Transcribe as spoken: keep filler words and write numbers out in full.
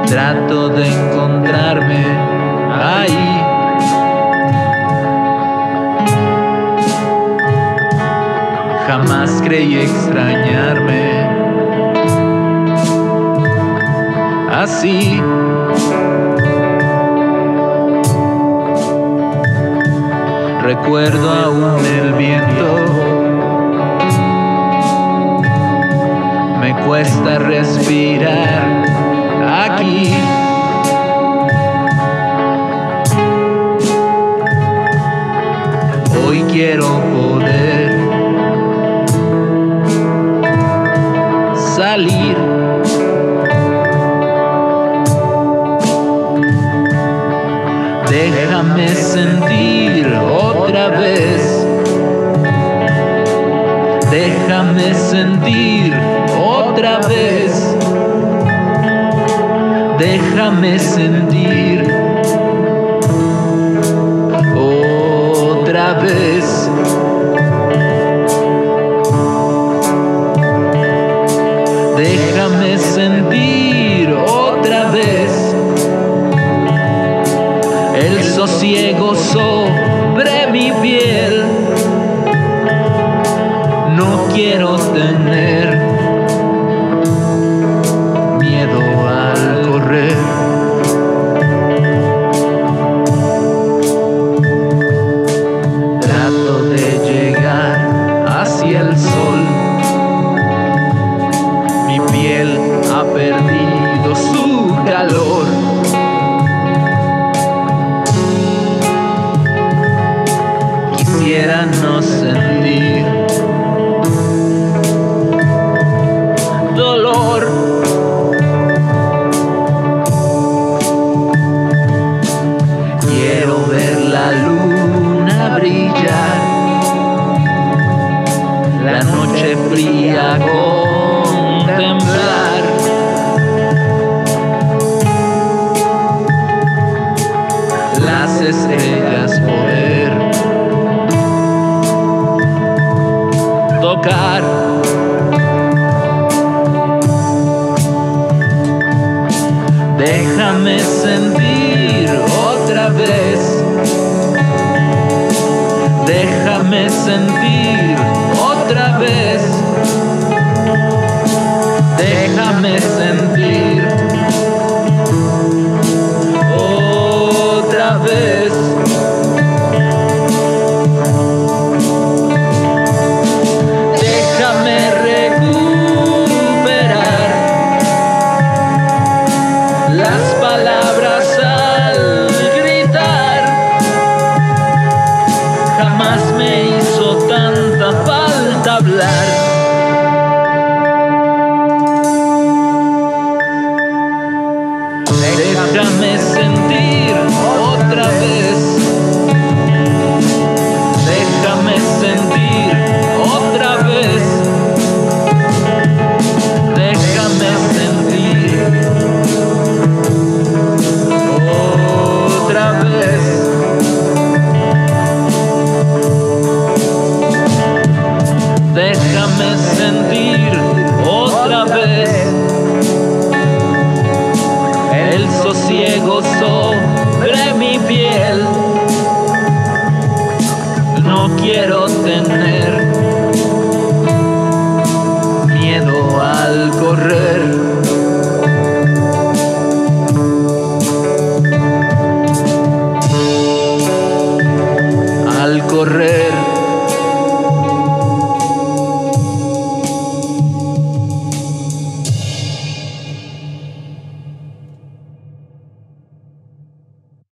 Trato de encontrarme ahí. Jamás creí extrañarme así. Recuerdo aún el viento. Me cuesta respirar aquí. Hoy quiero poder salir. Déjame sentir otra vez. Déjame sentir otra vez. Déjame sentir otra vez. Déjame sentir otra vez el sosiego sobre mi piel. No quiero tener miedo al correr. Trato de llegar hacia el sol. Mi piel ha perdido su calor. Quisiera no sentir dolor. Quiero ver la luna brillar, la noche fría contemplar. Las estrellas poder tocar. Déjame sentir otra vez. Déjame sentir otra vez. Déjame sentir otra vez. Déjame recuperar las palabras al gritar. Jamás me hizo tanta falta hablar. Déjame sentir otra vez. Déjame sentir otra vez. Déjame sentir otra vez. Déjame sentir otra vez el sosiego sobre mi piel. No quiero tener miedo al correr. Al correr.